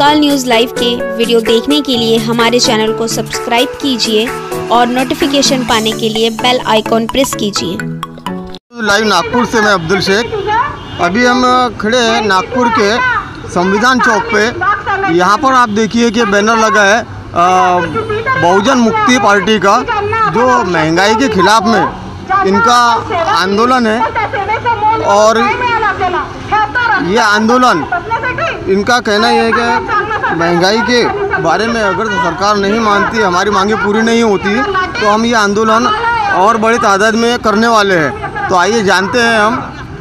तत्काल news live के video देखने के लिए हमारे चैनल को सब्सक्राइब कीजिए और नोटिफिकेशन पाने के लिए बेल आइकॉन प्रेस कीजिए। लाइव नागपुर से मैं अब्दुल शेख। अभी हम खड़े हैं नागपुर के संविधान चौक पे। यहाँ पर आप देखिए कि बैनर लगा है बहुजन मुक्ति पार्टी का, जो महंगाई के खिलाफ में इनका आंदोलन है। और ये आंदोलन, इनका कहना यह है कि महंगाई के बारे में अगर सरकार नहीं मानती, हमारी मांगें पूरी नहीं होती, तो हम ये आंदोलन और बड़ी तादाद में करने वाले हैं। तो आइए जानते हैं हम।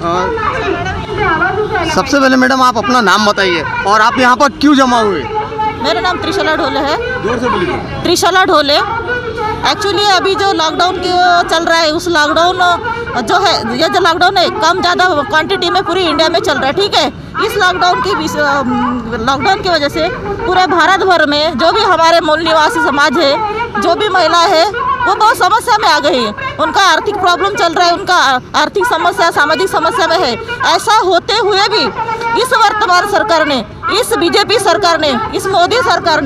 सबसे पहले मैडम आप अपना नाम बताइए और आप यहाँ पर क्यों जमा हुए? मेरा नाम त्रिशला ढोले है। जोर से बोलिए। त्रिशला ढोले। एक्चुअली अभी जो लॉकडाउन चल रहा है, उस लॉकडाउन जो है, ये जो लॉकडाउन है कम ज़्यादा क्वांटिटी में पूरी इंडिया में चल रहा है, ठीक है। इस लॉकडाउन की वजह से पूरे भारत भर में जो भी हमारे मूल निवासी समाज है, जो भी महिला है, वो बहुत समस्या में आ गई है। उनका आर्थिक प्रॉब्लम चल रहा है, उनका आर्थिक समस्या, सामाजिक समस्या में है। ऐसा होते हुए भी इस वर्तमान सरकार ने, इस बीजेपी सरकार ने, इस मोदी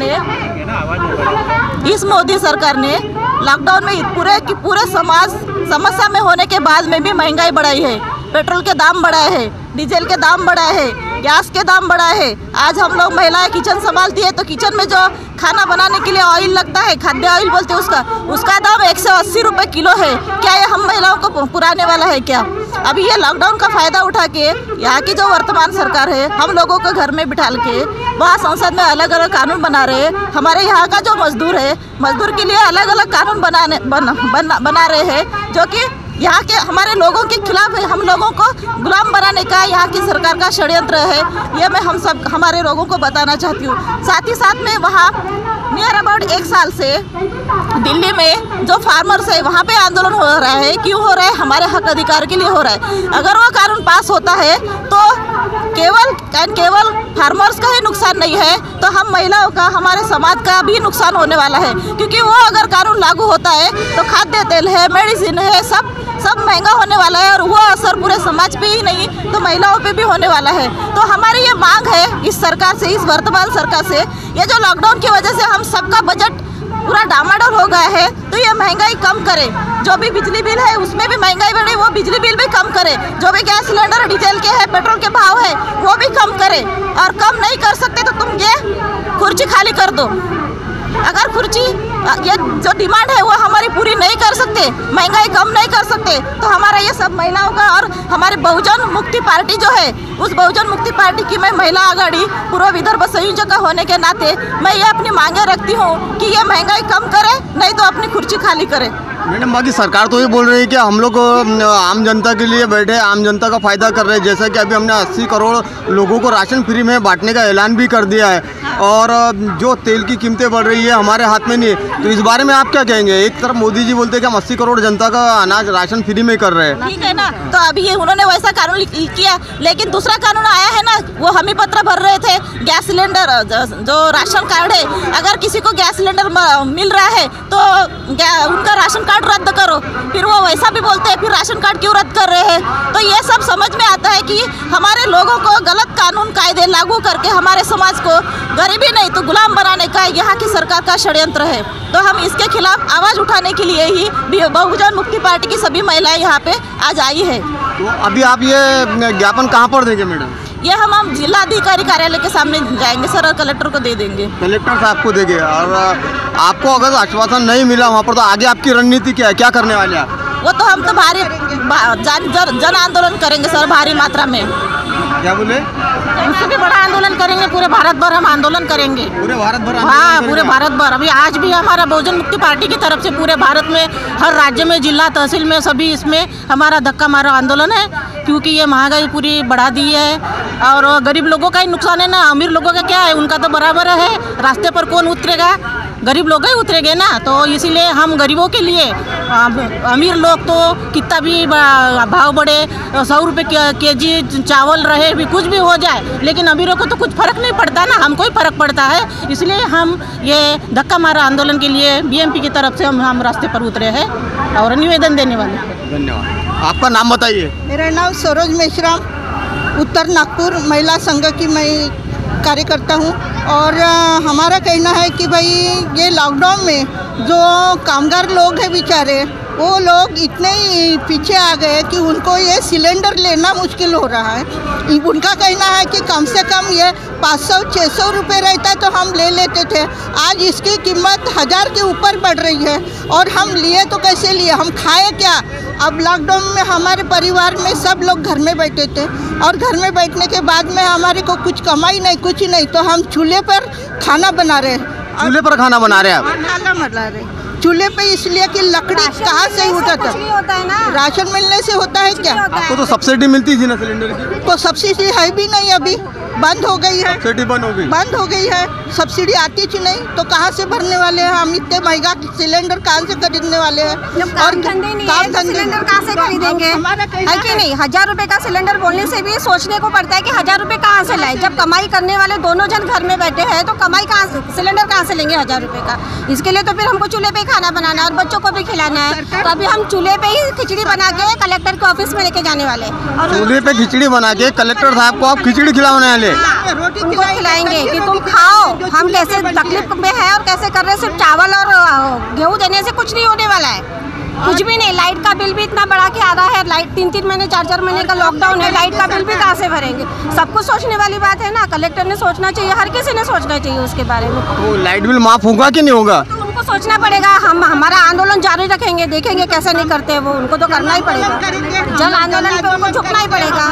सरकार ने लॉकडाउन में पूरे समाज समस्या में होने के बाद में भी महंगाई बढ़ाई है। पेट्रोल के दाम बढ़ाए हैं, डीजल के दाम बढ़ाए हैं, गैस के दाम बढ़ाए हैं। आज हम लोग महिलाएं किचन संभालती है, तो किचन में जो खाना बनाने के लिए ऑयल लगता है, खाद्य ऑयल बोलते हैं उसका दाम 180 रुपये किलो है। क्या ये हम महिलाओं को पुराने वाला है क्या? अभी ये लॉकडाउन का फ़ायदा उठा के यहाँ की जो वर्तमान सरकार है, हम लोगों को घर में बिठा के वहाँ संसद में अलग अलग कानून बना रहे हैं। हमारे यहाँ का जो मजदूर है, मजदूर के लिए अलग अलग कानून बना रहे हैं, जो कि यहाँ के हमारे लोगों के खिलाफ है। हम लोगों को गुलाम बनाने का यहाँ की सरकार का षड्यंत्र है। ये मैं हमारे लोगों को बताना चाहती हूँ। साथ ही साथ में वहाँ नियर अबाउट 1 साल से दिल्ली में जो फार्मर्स है, वहाँ पे आंदोलन हो रहा है। क्यों हो रहा है? हमारे हक अधिकार के लिए हो रहा है। अगर वो कानून पास होता है तो केवल फार्मर्स का ही नुकसान नहीं है, तो हम महिलाओं का, हमारे समाज का भी नुकसान होने वाला है। क्योंकि वो अगर कानून लागू होता है तो खाद्य तेल है, मेडिसिन है, सब महंगा होने वाला है। और वो असर पूरे समाज पे ही नहीं तो महिलाओं पे भी होने वाला है। तो हमारी ये मांग है इस सरकार से, इस वर्तमान सरकार से, ये जो लॉकडाउन की वजह से हम सबका बजट पूरा डामाडोल हो गया है, तो ये महंगाई कम करे। जो भी बिजली बिल है उसमें भी महंगाई बढ़ी, वो बिजली बिल भी कम करे। जो भी गैस सिलेंडर, डीजल के है, पेट्रोल के भाव है, वो भी कम करे। और कम नहीं कर सकते तो तुम ये कुर्सी खाली कर दो। अगर कुर्सी, ये जो डिमांड है वो हमारी पूरी नहीं कर सकते, महंगाई कम नहीं कर सकते, तो हमारा ये सब महिलाओं का और हमारे बहुजन मुक्ति पार्टी जो है, उस बहुजन मुक्ति पार्टी की मैं महिला आघाड़ी पूर्व विदर्भ संयोजक होने के नाते मैं ये अपनी मांगे रखती हूँ कि ये महंगाई कम करे, नहीं तो अपनी कुर्सी खाली करे। मैडम, बाकी सरकार तो ये बोल रही है कि हम लोग आम जनता के लिए बैठे, आम जनता का फ़ायदा कर रहे हैं। जैसा कि अभी हमने 80 करोड़ लोगों को राशन फ्री में बांटने का ऐलान भी कर दिया है। और जो तेल की कीमतें बढ़ रही है, हमारे हाथ में नहीं है। तो इस बारे में आप क्या कहेंगे? एक तरफ मोदी जी बोलते हैं कि हम 80 करोड़ जनता का अनाज राशन फ्री में कर रहे हैं, ठीक है ना। तो अभी ये उन्होंने वैसा कानून किया, लेकिन दूसरा कानून आया है ना, वो हमी पत्र भर रहे थे। गैस सिलेंडर, जो राशन कार्ड है, अगर किसी को गैस सिलेंडर मिल रहा है तो उनका राशन कार्ड रद्द करो। फिर वो वैसा भी बोलते हैं, फिर राशन कार्ड क्यों रद्द कर रहे हैं? तो ये सब समझ में आता है कि हमारे लोगों को गलत कानून कायदे लागू करके हमारे समाज को गरीबी नहीं तो गुलाम बनाने का यहाँ की सरकार का षड्यंत्र है। तो हम इसके खिलाफ आवाज़ उठाने के लिए ही बहुजन मुक्ति पार्टी की सभी महिलाएं यहाँ पे आज आई है। तो अभी आप ये ज्ञापन कहाँ पर देंगे मैडम? ये हम जिलाधिकारी कार्यालय के सामने जाएंगे सर, और कलेक्टर को दे देंगे। कलेक्टर साहब को देंगे। और आपको अगर आश्वासन नहीं मिला वहाँ पर, तो आगे आपकी रणनीति क्या है, क्या करने वाले आप? वो तो हम तो भारी जन आंदोलन करेंगे सर, भारी मात्रा में। क्या बोले? उससे भी बड़ा आंदोलन करेंगे, पूरे भारत भर हम आंदोलन करेंगे। पूरे भारत भर? हाँ, पूरे भारत भर। अभी आज भी हमारा बहुजन मुक्ति पार्टी की तरफ से पूरे भारत में, हर राज्य में, जिला तहसील में, सभी इसमें हमारा धक्का मारो आंदोलन है। क्योंकि ये महंगाई पूरी बढ़ा दी है और गरीब लोगों का ही नुकसान है ना। अमीर लोगों का क्या है, उनका तो बराबर है। रास्ते पर कौन उतरेगा? गरीब लोग ही उतरेंगे ना। तो इसीलिए हम गरीबों के लिए, अमीर लोग तो कितना भी भाव बढ़े, 100 रुपये केजी चावल रहे भी, कुछ भी हो जाए, लेकिन अमीरों को तो कुछ फर्क नहीं पड़ता ना, हमको ही फर्क पड़ता है। इसलिए हम ये धक्का मारा आंदोलन के लिए बीएमपी की तरफ से हम रास्ते पर उतरे हैं और निवेदन देने वाले हैं। धन्यवाद। आपका नाम बताइए। मेरा नाम सरोज मेश्राम, उत्तर नागपुर महिला संघ की मैं कार्यकर्ता हूँ और हमारा कहना है कि भाई ये लॉकडाउन में जो कामगार लोग हैं बेचारे, वो लोग इतने ही पीछे आ गए कि उनको ये सिलेंडर लेना मुश्किल हो रहा है। उनका कहना है कि कम से कम ये 500-600 रुपये रहता तो हम ले लेते थे, आज इसकी कीमत 1000 के ऊपर बढ़ रही है और हम लिए तो कैसे लिए, हम खाए क्या। अब लॉकडाउन में हमारे परिवार में सब लोग घर में बैठे थे और घर में बैठने के बाद में हमारे को कुछ कमाई नहीं, कुछ नहीं, तो हम चूल्हे पर खाना बना रहे हैं। चूल्हे पर खाना बना रहे हैं आप? खाना बना रहे चूल्हे पे, इसलिए कि लकड़ी कहाँ से उठाता है, राशन मिलने से होता है क्या? आपको तो सब्सिडी मिलती थी ना सिलेंडर की? तो सब्सिडी है भी नहीं, अभी बंद हो गई है। सब्सिडी बंद हो गई है, सब्सिडी आती ही नहीं, तो कहाँ से भरने वाले हैं हम? इतने महंगा सिलेंडर कहाँ से खरीदने वाले हैं? और काम धंधे सिलेंडर कहाँ से खरीदेंगे, है कि नहीं? 1000 रुपए का सिलेंडर बोलने से भी सोचने को पड़ता है कि 1000 रुपए कहाँ से लाए। जब कमाई करने वाले दोनों जन घर में बैठे हैं तो कमाई कहाँ से, सिलेंडर कहाँ से लेंगे 1000 रुपए का? इसके लिए तो फिर हमको चूल्हे पे खाना बनाना है और बच्चों को भी खिलाना है, तो अभी हम चूल्हे पे ही खिचड़ी बना के कलेक्टर के ऑफिस में लेके जाने वाले। चूल्हे पे खिचड़ी बना के कलेक्टर साहब को आप खिचड़ी खिलाने वाले? उनको खिलाएंगे कि तुम खाओ, हम कैसे तकलीफ में है और कैसे कर रहे हैं। सिर्फ चावल और गेहूँ देने से कुछ नहीं होने वाला है, कुछ भी नहीं। लाइट का बिल भी इतना बढ़ा के आ रहा है, लाइट 3-3 महीने 4-4 महीने का लॉकडाउन है, लाइट का बिल भी कहाँ से भरेंगे? सब कुछ सोचने वाली बात है ना, कलेक्टर ने सोचना चाहिए, हर किसी ने सोचना चाहिए उसके बारे में। तो लाइट बिल माफ होगा कि नहीं होगा? तो उनको सोचना पड़ेगा, हम हमारा आंदोलन जारी रखेंगे, देखेंगे कैसे नहीं करते हैं वो, उनको तो करना ही पड़ेगा। जन आंदोलन पे उनको झुकना ही पड़ेगा,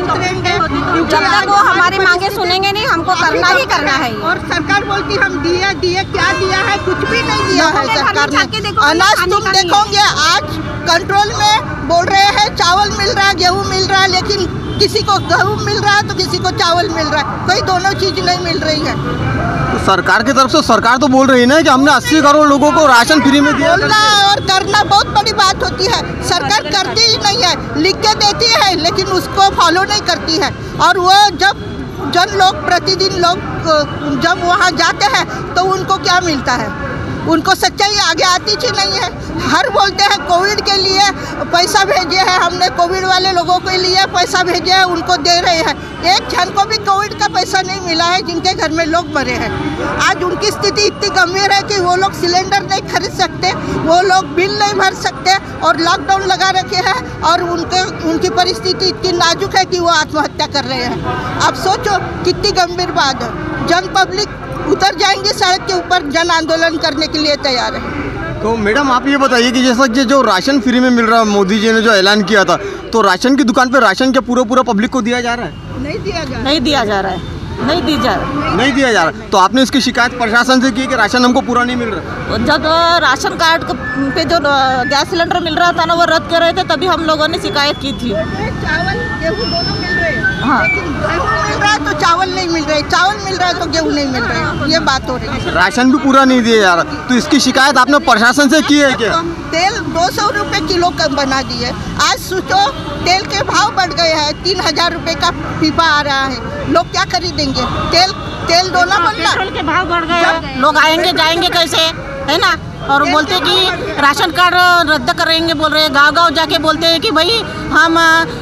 जब तक वो हमारी मांगे सुनेंगे नहीं, हमको करना ही करना है। और सरकार बोलती हम दिए क्या दिया है? कुछ भी नहीं दिया है सरकार ने। अनाज तुम देखोगे आज कंट्रोल में बोल रहे हैं चावल मिल रहा है, गेहूँ मिल रहा है, लेकिन किसी को गेहूँ मिल रहा है तो किसी को चावल मिल रहा है, कोई दोनों चीज नहीं मिल रही है। तो सरकार की तरफ से सरकार तो बोल रही है ना कि हमने 80 करोड़ लोगों को राशन फ्री में दिया। बोलना और करना बहुत बड़ी बात होती है, सरकार करती ही नहीं है, लिख के देती है लेकिन उसको फॉलो नहीं करती है। और वो जब जन लोग प्रतिदिन लोग जब वहाँ जाते हैं तो उनको क्या मिलता है? उनको सच्चाई आगे आती ही नहीं है। हर बोलते हैं कोविड के लिए पैसा भेजे हैं हमने, कोविड वाले लोगों के लिए पैसा भेजे हैं, उनको दे रहे हैं। एक जन को भी कोविड का पैसा नहीं मिला है जिनके घर में लोग मरे हैं। आज उनकी स्थिति इतनी गंभीर है कि वो लोग सिलेंडर नहीं खरीद सकते, वो लोग बिल नहीं भर सकते और लॉकडाउन लगा रखे हैं और उनकी परिस्थिति इतनी नाजुक है कि वो आत्महत्या कर रहे हैं। आप सोचो कितनी गंभीर बात है। जन पब्लिक उतर जाएंगे सड़क के ऊपर, जन आंदोलन करने के लिए तैयार है। तो मैडम आप ये बताइए कि जैसा कि जो राशन फ्री में मिल रहा है, मोदी जी ने जो ऐलान किया था, तो राशन की दुकान पे राशन क्या पूरा पब्लिक को दिया जा रहा है? नहीं दिया जा रहा है। नहीं दिया जा रहा है, नहीं दी जा रहा, नहीं दिया जा रहा। तो आपने इसकी शिकायत प्रशासन से की कि राशन हमको पूरा नहीं मिल रहा? जब राशन कार्ड पे जो गैस सिलेंडर मिल रहा था ना, वो रद्द कर रहे थे, तभी हम लोगों ने शिकायत की थी। चावल गेहूँ दोनों मिल रहे हैं, हाँ, लेकिन गेहूँ मिल रहा है तो चावल नहीं मिल रहे, चावल मिल रहा है तो गेहूँ नहीं मिल रहे, ये बात हो रही है। राशन भी पूरा नहीं दिया जा रहा, तो इसकी शिकायत आपने प्रशासन से की है क्या? तेल 200 रुपये किलो कम बना दिए। आज सोचो तेल के भाव बढ़ गए हैं, 3000 रुपये का पीपा आ रहा है, लोग क्या खरीदेंगे? तेल दोना बनना, पेट्रोल के भाव बढ़ गए, लोग आएंगे जाएंगे कैसे, है ना? और बोलते कि राशन कार्ड रद्द करेंगे, बोल रहे हैं। गांव-गांव जाके बोलते हैं कि भाई हम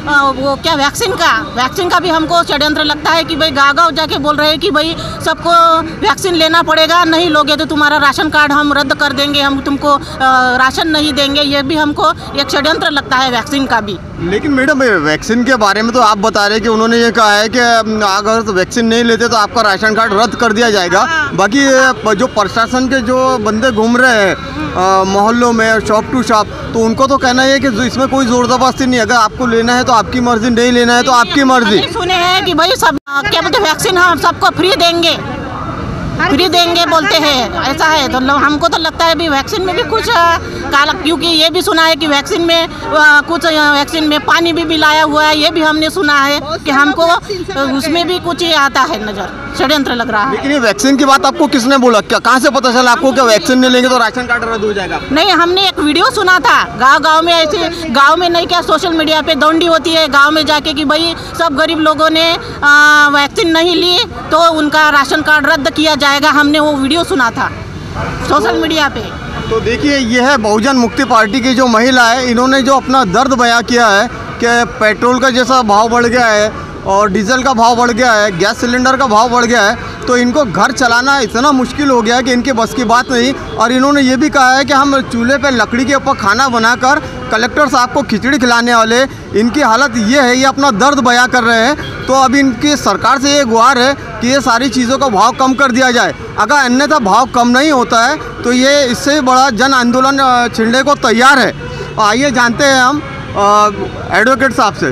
वो क्या वैक्सीन का भी हमको षड्यंत्र लगता है कि भाई गांव-गांव जाके बोल रहे हैं कि भाई सबको वैक्सीन लेना पड़ेगा, नहीं लोगे तो तुम्हारा राशन कार्ड हम रद्द कर देंगे, हम तुमको राशन नहीं देंगे। ये भी हमको एक षड्यंत्र लगता है वैक्सीन का भी। लेकिन मैडम वैक्सीन के बारे में तो आप बता रहे हैं कि उन्होंने ये कहा है कि अगर तो वैक्सीन नहीं लेते तो आपका राशन कार्ड रद्द कर दिया जाएगा। बाकी जो प्रशासन के जो बंदे घूम रहे हैं मोहल्लों में शॉप टू शॉप, तो उनको तो कहना है कि इसमें कोई जोर जबरदस्ती नहीं, अगर आपको लेना है तो आपकी मर्जी, नहीं लेना है तो आपकी मर्जी। सुने हैं कि भाई सब क्या बोलते वैक्सीन हम सबको फ्री देंगे बोलते हैं, ऐसा है। तो हमको तो लगता है भी वैक्सीन में भी कुछ काला, क्योंकि ये भी सुना है कि वैक्सीन में कुछ वैक्सीन में पानी भी मिलाया हुआ है, ये भी हमने सुना है कि हमको उसमें भी कुछ ये आता है नज़र, षड्यंत्र लग रहा है। लेकिन ये वैक्सीन की बात आपको किसने बोला? क्या कहाँ से पता चला आपको कि वैक्सीन नहीं लेंगे तो राशन कार्ड रद्द हो जाएगा? नहीं, हमने एक वीडियो सुना था, गांव में ऐसे, गांव में नहीं क्या सोशल मीडिया पे दौंडी होती है गांव में जाके कि भाई सब गरीब लोगों ने वैक्सीन नहीं ली तो उनका राशन कार्ड रद्द किया जाएगा। हमने वो वीडियो सुना था सोशल मीडिया पे। तो देखिए, ये है बहुजन मुक्ति पार्टी की जो महिला है, इन्होंने जो अपना दर्द बयां किया है कि पेट्रोल का जैसा भाव बढ़ गया है और डीजल का भाव बढ़ गया है, गैस सिलेंडर का भाव बढ़ गया है, तो इनको घर चलाना इतना मुश्किल हो गया है कि इनके बस की बात नहीं। और इन्होंने ये भी कहा है कि हम चूल्हे पे लकड़ी के ऊपर खाना बनाकर कलेक्टर साहब को खिचड़ी खिलाने वाले, इनकी हालत ये है, ये अपना दर्द बयां कर रहे हैं। तो अब इनकी सरकार से ये गुहार है कि ये सारी चीज़ों का भाव कम कर दिया जाए। अगर अन्यथा भाव कम नहीं होता है तो ये इससे बड़ा जन आंदोलन छिड़ने को तैयार है। आइए जानते हैं हम एडवोकेट साहब से।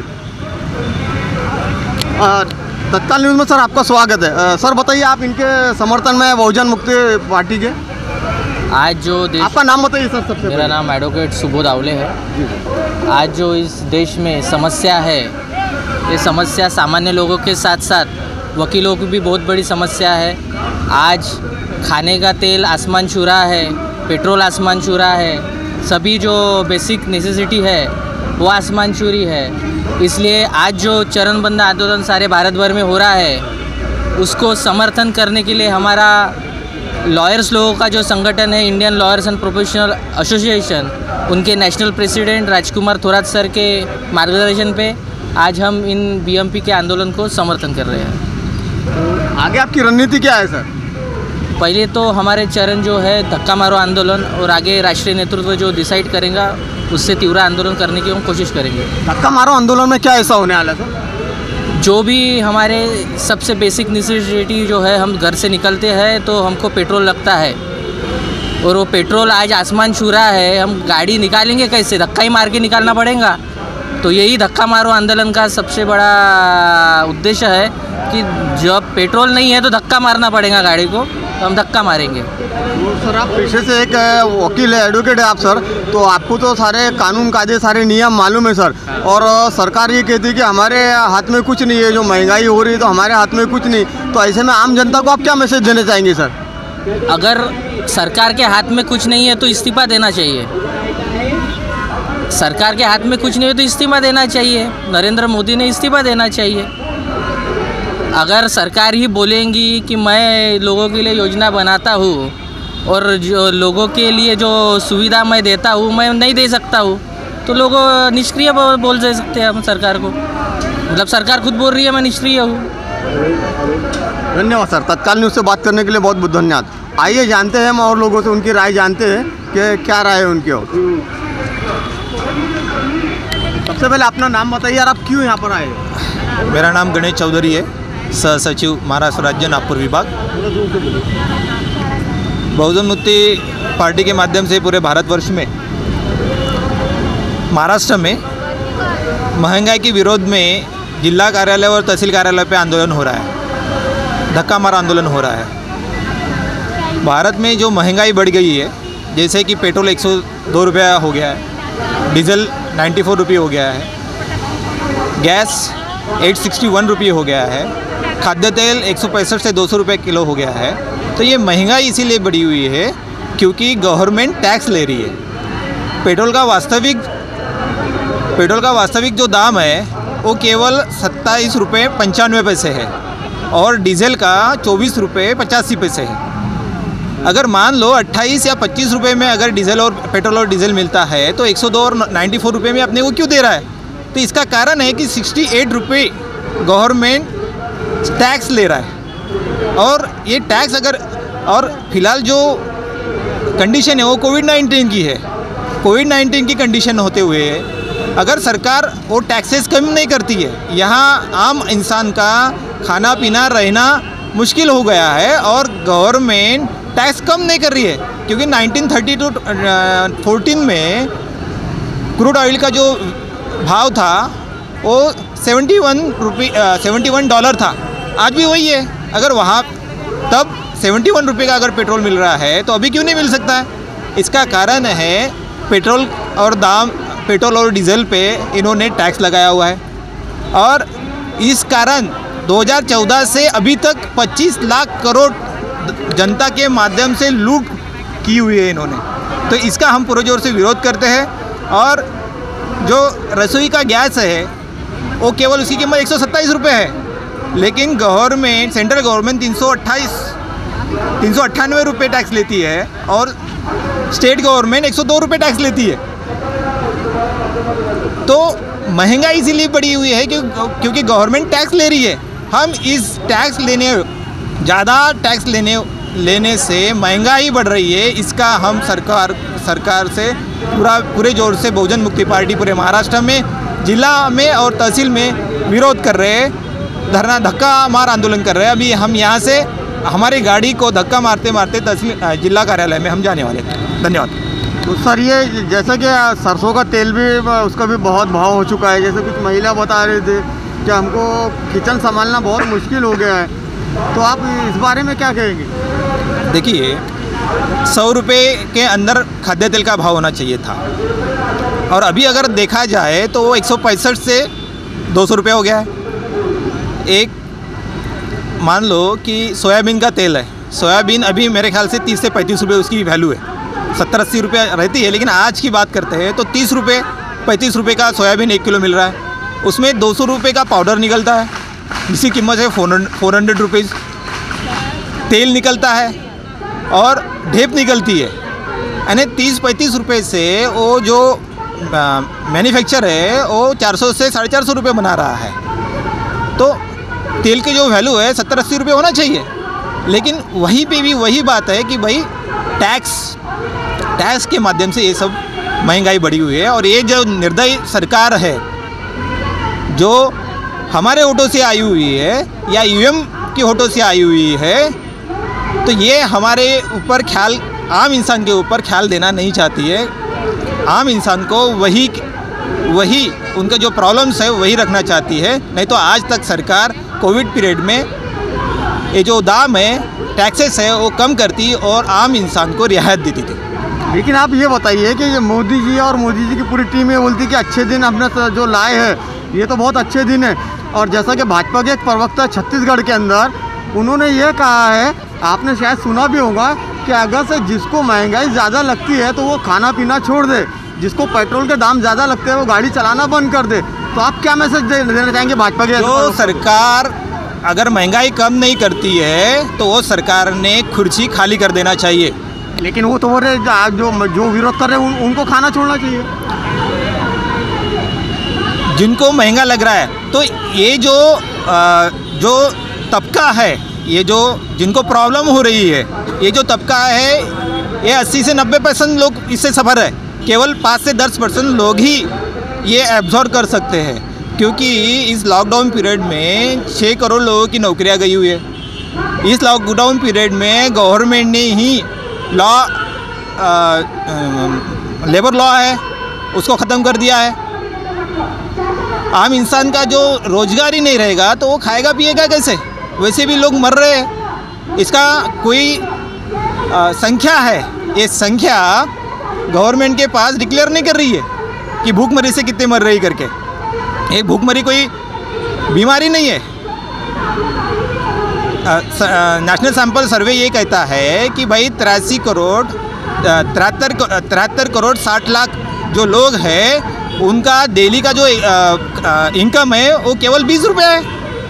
तत्काल न्यूज़ में सर आपका स्वागत है। सर बताइए, आप इनके समर्थन में बहुजन मुक्ति पार्टी के आज जो देश, आपका नाम बताइए सर सबसे। मेरा नाम एडवोकेट सुबोध आवले है। आज जो इस देश में समस्या है, ये समस्या सामान्य लोगों के साथ साथ वकीलों की भी बहुत बड़ी समस्या है। आज खाने का तेल आसमान छू रहा है, पेट्रोल आसमान छू रहा है, सभी जो बेसिक नेसेसिटी है वो आसमान छू रही है। इसलिए आज जो चरणबद्ध आंदोलन सारे भारत भर में हो रहा है, उसको समर्थन करने के लिए हमारा लॉयर्स लोगों का जो संगठन है, Indian lawyers and professional association, उनके national president Rajkumar Thorat sir के मार्गदर्शन पे आज हम इन बीएमपी के आंदोलन को समर्थन कर रहे हैं। आगे आपकी रणनीति क्या है सर? पहले तो हमारे चरण जो है धक्का मारो आंदोलन, और आगे राष्ट्रीय नेतृत्व जो डिसाइड करेगा उससे तीव्र आंदोलन करने की हम कोशिश करेंगे। धक्का मारो आंदोलन में क्या ऐसा होने वाला है सर? जो भी हमारे सबसे बेसिक नेसेसिटी जो है, हम घर से निकलते हैं तो हमको पेट्रोल लगता है, और वो पेट्रोल आज आसमान छू रहा है, हम गाड़ी निकालेंगे कैसे? धक्का ही मार के निकालना पड़ेगा। तो यही धक्का मारो आंदोलन का सबसे बड़ा उद्देश्य है कि जब पेट्रोल नहीं है तो धक्का मारना पड़ेगा गाड़ी को, तो हम धक्का मारेंगे। तो सर आप पेशे से एक वकील है, एडवोकेट है आप सर, तो आपको तो सारे कानून कायदे सारे नियम मालूम है सर। और सरकार ये कहती है कि हमारे हाथ में कुछ नहीं है, जो महंगाई हो रही है तो हमारे हाथ में कुछ नहीं। तो ऐसे में आम जनता को आप क्या मैसेज देना चाहेंगे सर? अगर सरकार के हाथ में कुछ नहीं है तो इस्तीफा देना चाहिए। सरकार के हाथ में कुछ नहीं है तो इस्तीफा देना चाहिए। नरेंद्र मोदी ने इस्तीफा देना चाहिए। अगर सरकार ही बोलेंगी कि मैं लोगों के लिए योजना बनाता हूँ और जो लोगों के लिए जो सुविधा मैं देता हूँ मैं नहीं दे सकता हूँ, तो लोग निष्क्रिय बोल दे सकते हैं हम सरकार को। मतलब सरकार खुद बोल रही है मैं निष्क्रिय हूँ। धन्यवाद सर, तत्काल न्यूज़ से बात करने के लिए बहुत बहुत धन्यवाद। आइए जानते हैं हम और लोगों से उनकी राय जानते हैं कि क्या राय है उनकी। और सबसे पहले अपना नाम बताइए और आप क्यों यहाँ पर आए? मेरा नाम गणेश चौधरी है, सह सचिव महाराष्ट्र राज्य नागपुर विभाग। बहुजन मुक्ति पार्टी के माध्यम से पूरे भारतवर्ष में, महाराष्ट्र में महंगाई के विरोध में जिला कार्यालय और तहसील कार्यालय पे आंदोलन हो रहा है, धक्का मारा आंदोलन हो रहा है। भारत में जो महंगाई बढ़ गई है, जैसे कि पेट्रोल 102 रुपया हो गया है, डीजल 94 रुपये हो गया है, गैस 861 रुपये हो गया है, खाद्य तेल 165 से 200 रुपये किलो हो गया है। तो ये महंगाई इसीलिए बढ़ी हुई है क्योंकि गवर्नमेंट टैक्स ले रही है। पेट्रोल का वास्तविक जो दाम है वो केवल 27 रुपये 95 पैसे है और डीजल का 24 रुपये 85 पैसे है। अगर मान लो 28 या 25 रुपये में अगर डीजल और पेट्रोल और डीजल मिलता है तो 102 और 94 रुपये में अपने को क्यों दे रहा है? तो इसका कारण है कि 68 रुपये गवर्नमेंट टैक्स ले रहा है। और ये टैक्स अगर, और फिलहाल जो कंडीशन है वो कोविड-19 की है। कोविड-19 की कंडीशन होते हुए अगर सरकार वो टैक्सेस कम नहीं करती है, यहाँ आम इंसान का खाना पीना रहना मुश्किल हो गया है और गवर्नमेंट टैक्स कम नहीं कर रही है। क्योंकि 1913-14 में क्रूड ऑयल का जो भाव था वो $71 था, आज भी वही है। अगर वहाँ तब 71 रुपये का अगर पेट्रोल मिल रहा है तो अभी क्यों नहीं मिल सकता है? इसका कारण है पेट्रोल और डीजल पे इन्होंने टैक्स लगाया हुआ है और इस कारण 2014 से अभी तक 25 लाख करोड़ जनता के माध्यम से लूट की हुई है इन्होंने। तो इसका हम पूरे जोर से विरोध करते हैं। और जो रसोई का गैस है वो केवल उसकी कीमत 127 रुपये है, लेकिन सेंट्रल गवर्नमेंट 398 रुपये टैक्स लेती है और स्टेट गवर्नमेंट 102 रुपये टैक्स लेती है। तो महंगाई इसीलिए बढ़ी हुई है क्योंकि गवर्नमेंट टैक्स ले रही है। हम इस टैक्स ज़्यादा टैक्स लेने से महंगाई बढ़ रही है। इसका हम सरकार से पूरे जोर से बहुजन मुक्ति पार्टी पूरे महाराष्ट्र में, जिला में और तहसील में विरोध कर रहे हैं, धक्का मार आंदोलन कर रहे हैं। अभी हम यहाँ से हमारी गाड़ी को धक्का मारते मारते तहसील जिला कार्यालय में हम जाने वाले हैं। धन्यवाद। तो सर, ये जैसे कि सरसों का तेल भी उसका भी बहुत भाव हो चुका है, जैसे कुछ महिला बता रहे थे कि हमको किचन संभालना बहुत मुश्किल हो गया है, तो आप इस बारे में क्या कहेंगे? देखिए, 100 रुपये के अंदर खाद्य तेल का भाव होना चाहिए था, और अभी अगर देखा जाए तो 165 से 200 रुपये हो गया है। एक मान लो कि सोयाबीन का तेल है, सोयाबीन अभी मेरे ख्याल से 30 से 35 रुपये उसकी वैल्यू है, 70-80 रुपये रहती है, लेकिन आज की बात करते हैं तो 30 रुपये 35 रुपये का सोयाबीन 1 किलो मिल रहा है। उसमें 200 रुपये का पाउडर निकलता है जिसकी कीमत है 400 रुपीज़। तेल निकलता है और ढेप निकलती है, यानी 30-35 रुपये से वो जो मैन्युफैक्चर है वो 400 से 450 रुपये बना रहा है। तो तेल की जो वैल्यू है 70-80 रुपये होना चाहिए, लेकिन वहीं पे भी वही बात है कि भाई टैक्स के माध्यम से ये सब महंगाई बढ़ी हुई है। और ये जो निर्दयी सरकार है जो हमारे वोटों से आई हुई है या यूएम के वोटों से आई हुई है, तो ये हमारे ऊपर ख्याल, आम इंसान के ऊपर ख्याल देना नहीं चाहती है। आम इंसान को वही उनका जो प्रॉब्लम्स है वही रखना चाहती है। नहीं तो आज तक सरकार कोविड पीरियड में ये जो दाम है, टैक्सेस है, वो कम करती और आम इंसान को रियायत देती थी। लेकिन आप ये बताइए कि ये मोदी जी की पूरी टीम ये बोलती है कि अच्छे दिन हमने जो लाए हैं ये तो बहुत अच्छे दिन है। और जैसा कि भाजपा के एक प्रवक्ता छत्तीसगढ़ के अंदर उन्होंने ये कहा है, आपने शायद सुना भी होगा, कि अगर से जिसको महंगाई ज़्यादा लगती है तो वो खाना पीना छोड़ दे, जिसको पेट्रोल के दाम ज़्यादा लगते हैं वो गाड़ी चलाना बंद कर दे। तो आप क्या मैसेज देना चाहेंगे भाजपा के? जो सरकार अगर महंगाई कम नहीं करती है तो वो सरकार ने कुर्सी खाली कर देना चाहिए। लेकिन वो तो जो विरोध कर रहे हैं उनको खाना छोड़ना चाहिए, जिनको महंगा लग रहा है। तो ये जो तबका है, ये जो जिनको प्रॉब्लम हो रही है, ये जो तबका है ये 80 से 90% लोग इससे सफ़र है। केवल 5 से 10% लोग ही ये एब्जॉर्ब कर सकते हैं, क्योंकि इस लॉकडाउन पीरियड में 6 करोड़ लोगों की नौकरियां गई हुई है। इस लॉकडाउन पीरियड में गवर्नमेंट ने ही लेबर लॉ है उसको ख़त्म कर दिया है। आम इंसान का जो रोजगार ही नहीं रहेगा तो वो खाएगा पिएगा कैसे? वैसे भी लोग मर रहे हैं। इसका कोई संख्या है, ये संख्या गवर्नमेंट के पास डिक्लेयर नहीं कर रही है कि भूखमरी से कितने मर रही करके। ये भूखमरी कोई बीमारी नहीं है। नेशनल सैंपल सर्वे ये कहता है कि भाई 83 करोड़ 60 लाख जो लोग हैं उनका डेली का जो इनकम है वो केवल 20 रुपये है।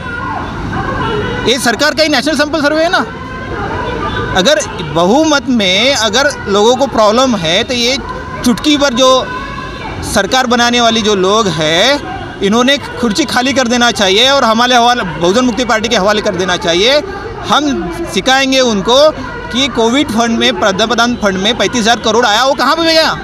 ये सरकार का ही नेशनल सैंपल सर्वे है ना। अगर बहुमत में अगर लोगों को प्रॉब्लम है तो ये चुटकी पर जो सरकार बनाने वाली जो लोग हैं इन्होंने कुर्सी खाली कर देना चाहिए और हमारे हवाले बहुजन मुक्ति पार्टी के हवाले कर देना चाहिए। हम सिखाएंगे उनको कि कोविड फंड में, प्रधान फंड में 35,000 करोड़ आया, वो कहाँ पे गया?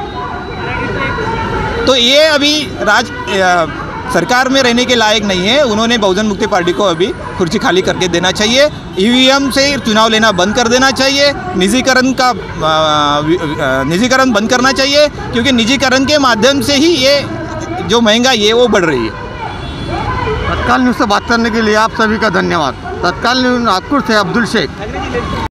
तो ये अभी सरकार में रहने के लायक नहीं है। उन्होंने बहुजन मुक्ति पार्टी को अभी कुर्सी खाली करके देना चाहिए। ईवीएम से चुनाव लेना बंद कर देना चाहिए। निजीकरण बंद करना चाहिए, क्योंकि निजीकरण के माध्यम से ही ये जो महंगाई है वो बढ़ रही है। तत्काल न्यूज़ से बात करने के लिए आप सभी का धन्यवाद। तत्काल न्यूज़ नागपुर से अब्दुल शेख।